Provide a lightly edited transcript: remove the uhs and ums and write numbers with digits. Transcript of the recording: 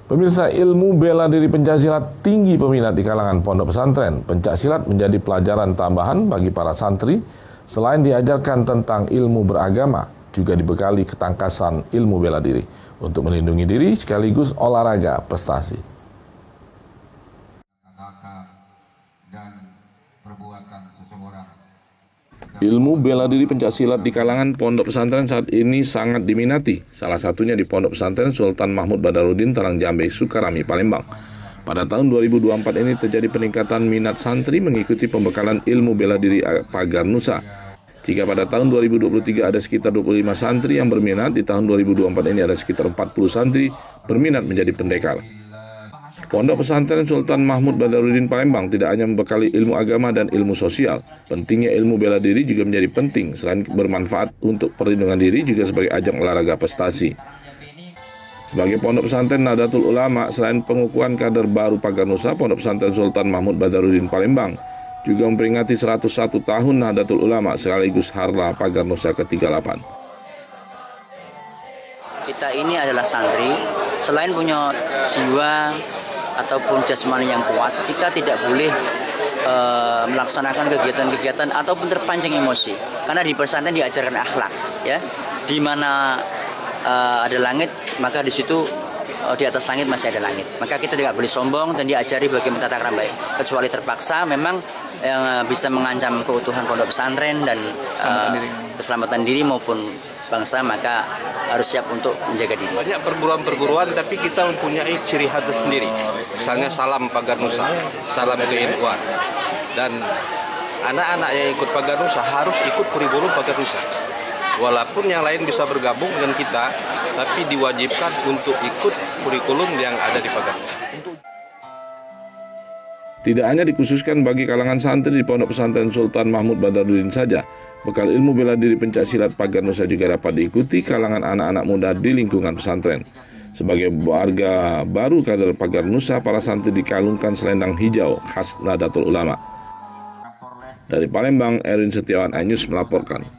Pemirsa, ilmu bela diri pencaksilat tinggi peminat di kalangan pondok pesantren. Pencaksilat menjadi pelajaran tambahan bagi para santri. Selain diajarkan tentang ilmu beragama, juga dibekali ketangkasan ilmu bela diri untuk melindungi diri sekaligus olahraga prestasi. Ilmu bela diri pencaksilat di kalangan pondok pesantren saat ini sangat diminati. Salah satunya di pondok pesantren Sultan Mahmud Badarudin, Talangjambe, Sukarami, Palembang. Pada tahun 2024 ini terjadi peningkatan minat santri mengikuti pembekalan ilmu bela diri Pagar Nusa. Jika pada tahun 2023 ada sekitar 25 santri yang berminat, di tahun 2024 ini ada sekitar 40 santri berminat menjadi pendekar. Pondok pesantren Sultan Mahmud Badarudin Palembang tidak hanya membekali ilmu agama dan ilmu sosial. Pentingnya ilmu bela diri juga menjadi penting. Selain bermanfaat untuk perlindungan diri, juga sebagai ajang olahraga prestasi. Sebagai pondok pesantren Nahdlatul Ulama, selain pengukuhan kader baru Pagar Nusa, Pondok pesantren Sultan Mahmud Badarudin Palembang juga memperingati 101 tahun Nahdlatul Ulama sekaligus Harlah Pagar Nusa ke-38. Kita ini adalah santri, selain punya jiwa ataupun jasmani yang kuat, kita tidak boleh melaksanakan kegiatan-kegiatan ataupun terpancing emosi. Karena di pesantren diajarkan akhlak, ya. Di mana ada langit, maka di situ di atas langit masih ada langit. Maka kita tidak boleh sombong dan diajari bagaimana tata krama baik. Kecuali terpaksa memang yang bisa mengancam keutuhan pondok pesantren dan keselamatan diri maupun bangsa, maka harus siap untuk menjaga diri. Banyak perguruan-perguruan, tapi kita mempunyai ciri khas sendiri. Misalnya salam Pagar Nusa, salam ke-NU. Dan anak-anak yang ikut Pagar Nusa harus ikut kurikulum Pagar Nusa. Walaupun yang lain bisa bergabung dengan kita, tapi diwajibkan untuk ikut kurikulum yang ada di Pagar Nusa. Tidak hanya dikhususkan bagi kalangan santri di Pondok Pesantren Sultan Mahmud Badarudin saja, bekal ilmu bela diri pencaksilat Pagar Nusa juga dapat diikuti kalangan anak-anak muda di lingkungan pesantren. Sebagai warga baru kader Pagar Nusa, para santri dikalungkan selendang hijau khas Nahdlatul Ulama. Dari Palembang, Erwin Setiawan, iNews melaporkan.